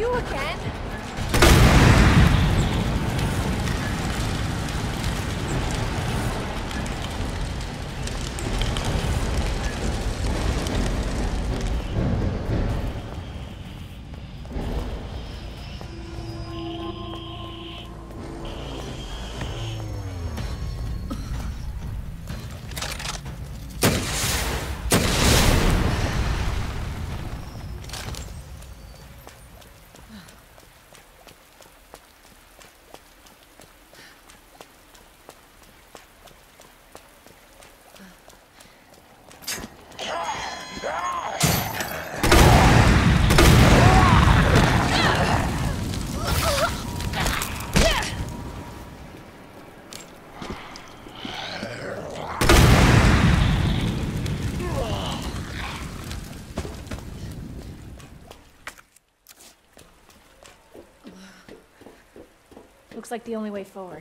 you again? Looks like the only way forward.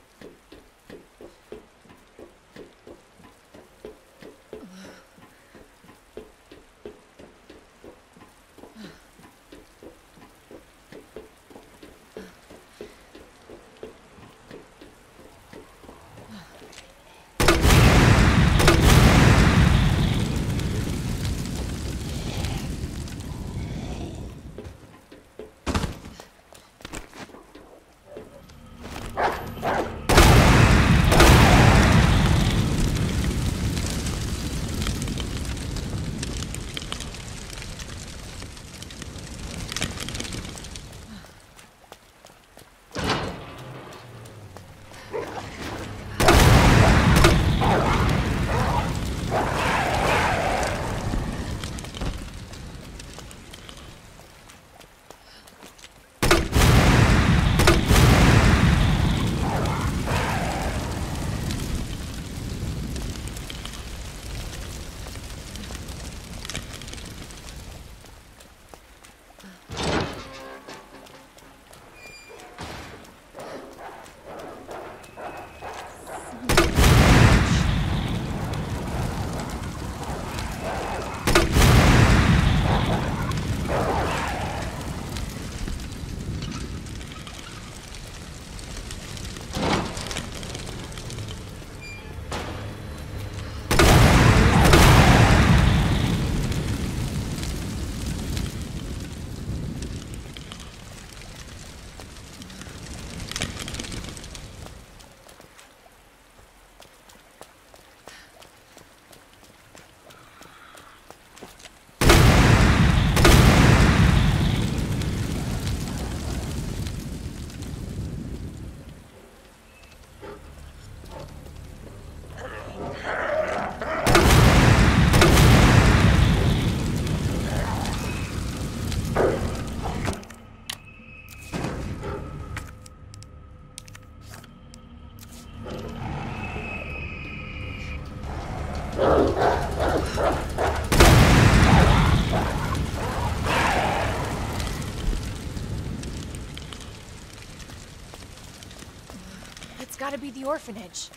It's gotta be the orphanage.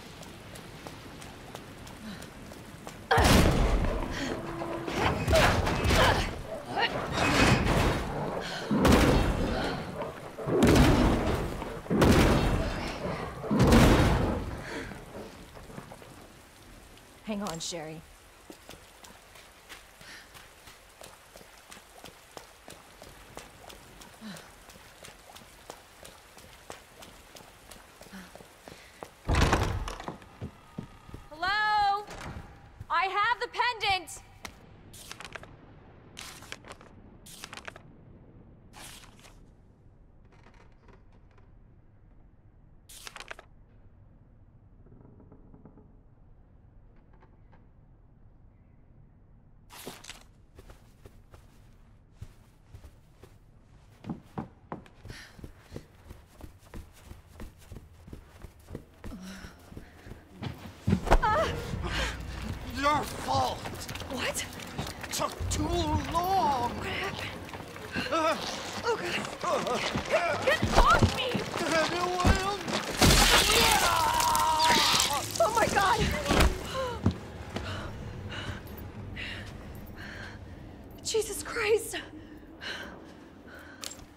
Hang on, Sherry. Hello? I have the pendant! Your fault! What? It took too long! What happened? Oh god! Get off me! Oh my god! Jesus Christ!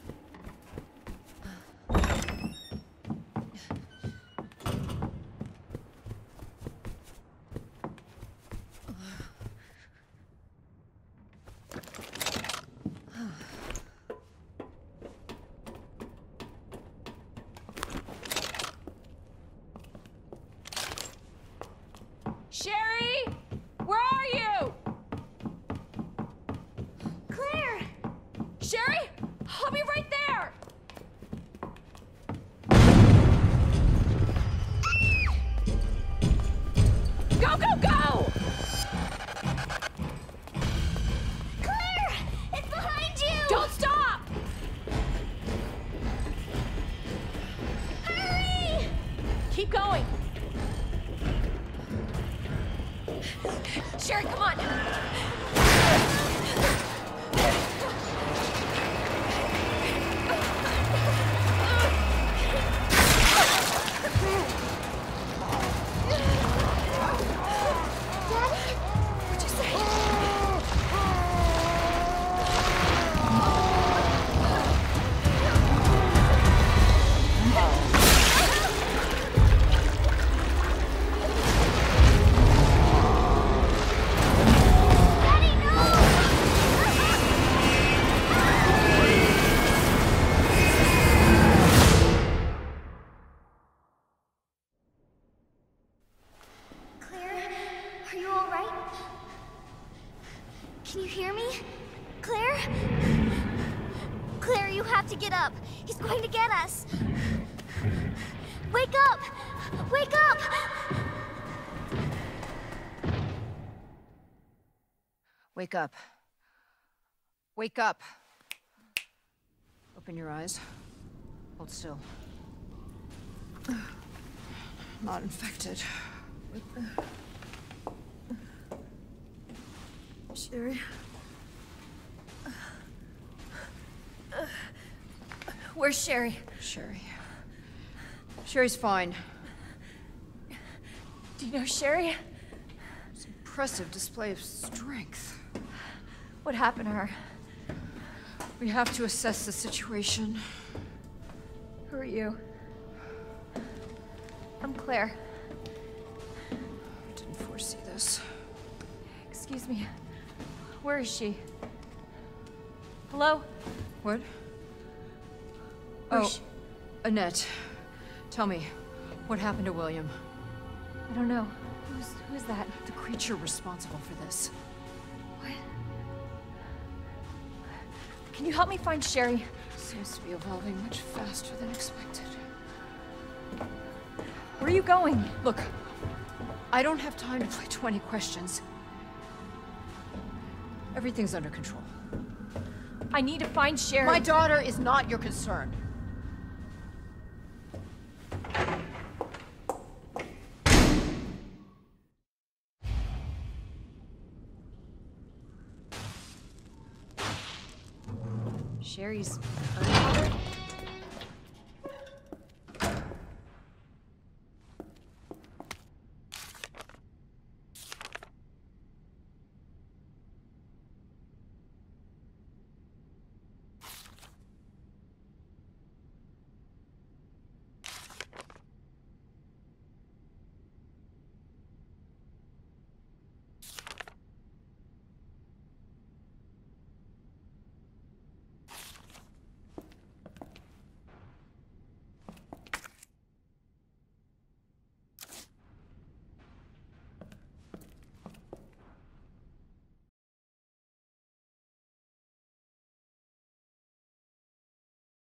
Are you all right? Can you hear me? Claire? Claire, you have to get up. He's going to get us. Wake up! Wake up! Wake up. Wake up. Open your eyes. Hold still. Not infected. Sherry? Where's Sherry? Sherry's fine. Do you know Sherry? It's an impressive display of strength. What happened to her? We have to assess the situation. Who are you? I'm Claire. I didn't foresee this. Excuse me. Where is she? Hello? What? Where's Oh, she? Annette. Tell me, what happened to William? I don't know. Who's that? The creature responsible for this. What? Can you help me find Sherry? Seems to be evolving much faster than expected. Where are you going? Look, I don't have time to play 20 questions. Everything's under control. I need to find Sherry. My daughter is not your concern. Sherry's unbothered?